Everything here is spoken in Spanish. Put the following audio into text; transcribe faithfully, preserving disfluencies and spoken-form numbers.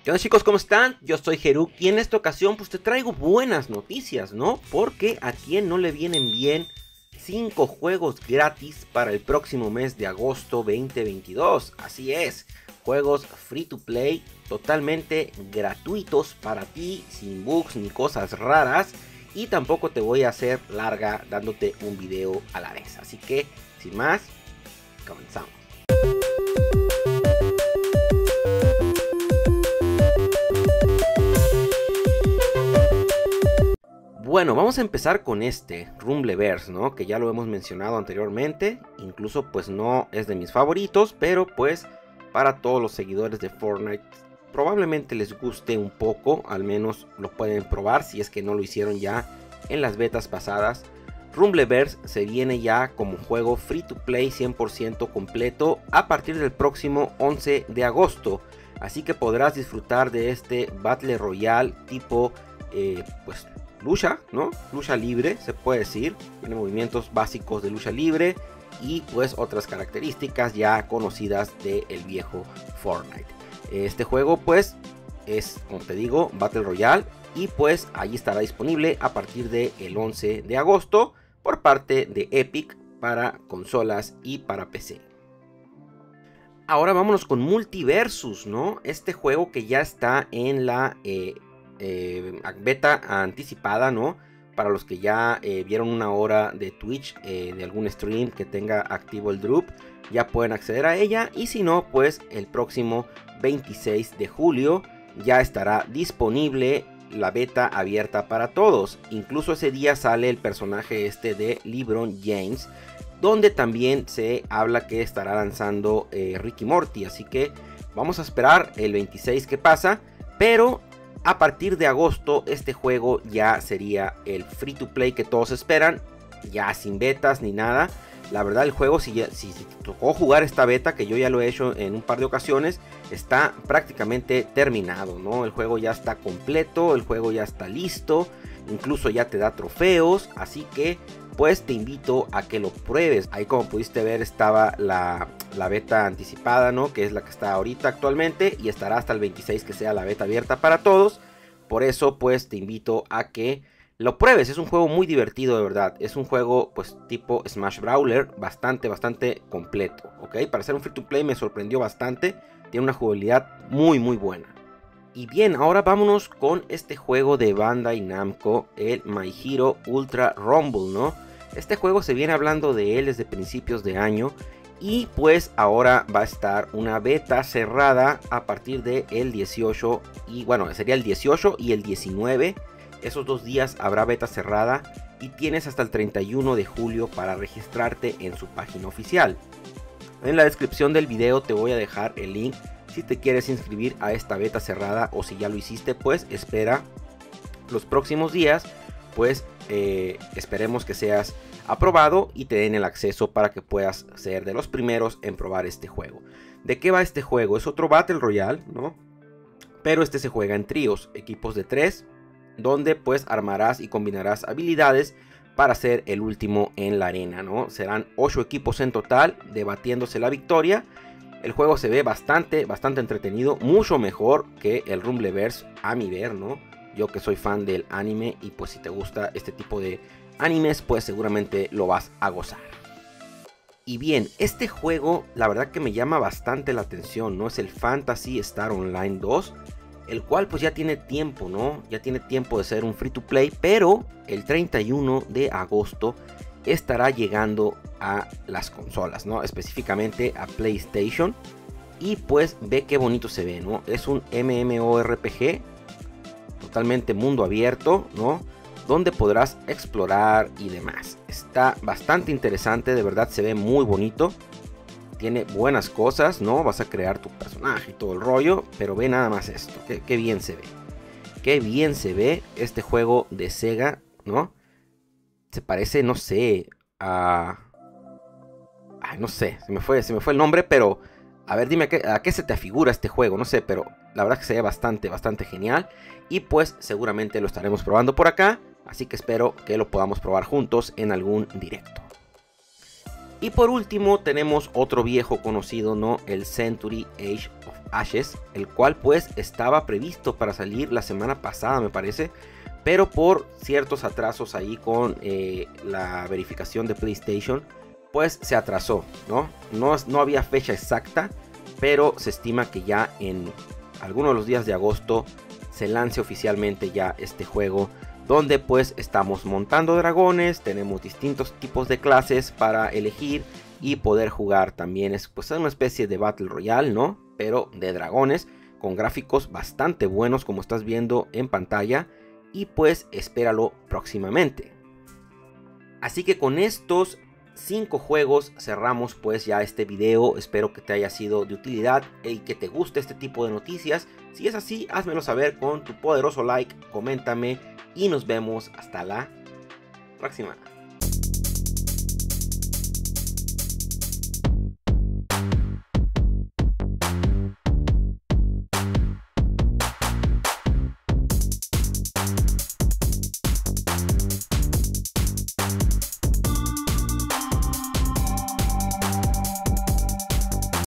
¿Qué onda, chicos? ¿Cómo están? Yo soy Jeruk y en esta ocasión pues te traigo buenas noticias, ¿no? Porque a quien no le vienen bien cinco juegos gratis para el próximo mes de agosto veinte veintidós. Así es, juegos free to play totalmente gratuitos para ti, sin bugs ni cosas raras. Y tampoco te voy a hacer larga dándote un video a la vez. Así que, sin más, comenzamos. Bueno, vamos a empezar con este, Rumbleverse, ¿no? Que ya lo hemos mencionado anteriormente. Incluso pues no es de mis favoritos, pero pues para todos los seguidores de Fortnite probablemente les guste un poco. Al menos lo pueden probar si es que no lo hicieron ya en las betas pasadas. Rumbleverse se viene ya como juego free to play cien por ciento completo a partir del próximo once de agosto. Así que podrás disfrutar de este Battle Royale tipo eh, pues lucha, ¿no? Lucha libre, se puede decir. Tiene movimientos básicos de lucha libre y pues otras características ya conocidas del viejo Fortnite. Este juego pues es, como te digo, Battle Royale y pues ahí estará disponible a partir del once de agosto por parte de Epic para consolas y para P C. Ahora vámonos con Multiversus, ¿no? Este juego que ya está en la eh, eh, beta anticipada, ¿no? Para los que ya eh, vieron una hora de Twitch, eh, de algún stream que tenga activo el drop, ya pueden acceder a ella. Y si no, pues el próximo veintiséis de julio ya estará disponible la beta abierta para todos. Incluso ese día sale el personaje este de LeBron James, donde también se habla que estará lanzando eh, Ricky Morty. Así que vamos a esperar el veintiséis que pasa, pero a partir de agosto este juego ya sería el free to play que todos esperan, ya sin betas ni nada. La verdad, el juego, si, ya, si, si te tocó jugar esta beta, que yo ya lo he hecho en un par de ocasiones, está prácticamente terminado, ¿no? El juego ya está completo, el juego ya está listo, incluso ya te da trofeos, así que pues te invito a que lo pruebes. Ahí, como pudiste ver, estaba la, la beta anticipada, ¿no? Que es la que está ahorita actualmente y estará hasta el veintiséis que sea la beta abierta para todos. Por eso pues te invito a que lo pruebes. Es un juego muy divertido, de verdad. Es un juego pues tipo Smash Brawler, bastante, bastante completo, ¿ok? Para ser un free to play me sorprendió bastante. Tiene una jugabilidad muy, muy buena. Y bien, ahora vámonos con este juego de Bandai Namco, el My Hero Ultra Rumble, ¿no? Este juego se viene hablando de él desde principios de año. Y pues ahora va a estar una beta cerrada a partir del dieciocho. Y bueno, sería el dieciocho y el diecinueve. Esos dos días habrá beta cerrada y tienes hasta el treinta y uno de julio para registrarte en su página oficial. En la descripción del video te voy a dejar el link si te quieres inscribir a esta beta cerrada, o si ya lo hiciste pues espera los próximos días, pues eh, esperemos que seas aprobado y te den el acceso para que puedas ser de los primeros en probar este juego. ¿De qué va este juego? Es otro Battle Royale, ¿no? Pero este se juega en tríos, equipos de tres, donde pues armarás y combinarás habilidades para ser el último en la arena, ¿no? Serán ocho equipos en total, debatiéndose la victoria. El juego se ve bastante, bastante entretenido, mucho mejor que el Rumbleverse a mi ver, ¿no? Yo que soy fan del anime y pues si te gusta este tipo de animes, pues seguramente lo vas a gozar. Y bien, este juego la verdad que me llama bastante la atención, ¿no? Es el Phantasy Star Online dos. El cual pues ya tiene tiempo, ¿no? Ya tiene tiempo de ser un free to play, pero el treinta y uno de agosto estará llegando a las consolas, ¿no? Específicamente a PlayStation. Y pues ve qué bonito se ve, ¿no? Es un MMORPG totalmente mundo abierto, ¿no? Donde podrás explorar y demás. Está bastante interesante, de verdad se ve muy bonito. Tiene buenas cosas, ¿no? Vas a crear tu personaje y todo el rollo. Pero ve nada más esto. Qué, qué bien se ve. Qué bien se ve este juego de Sega, ¿no? Se parece, no sé, a... Ay, no sé, se me fue, se me fue el nombre, pero... A ver, dime, ¿a qué, ¿a qué se te afigura este juego? No sé, pero la verdad que se ve bastante, bastante genial. Y pues seguramente lo estaremos probando por acá. Así que espero que lo podamos probar juntos en algún directo. Y por último tenemos otro viejo conocido, ¿no? El Century Age of Ashes, el cual pues estaba previsto para salir la semana pasada, me parece, pero por ciertos atrasos ahí con eh, la verificación de PlayStation, pues se atrasó, ¿no? No, no había fecha exacta, pero se estima que ya en algunos de los días de agosto se lance oficialmente ya este juego, donde pues estamos montando dragones, tenemos distintos tipos de clases para elegir y poder jugar. También es pues una especie de Battle Royale, ¿no? Pero de dragones, con gráficos bastante buenos como estás viendo en pantalla, y pues espéralo próximamente. Así que con estos cinco juegos cerramos pues ya este video. Espero que te haya sido de utilidad y que te guste este tipo de noticias. Si es así, házmelo saber con tu poderoso like, coméntame y nos vemos hasta la próxima.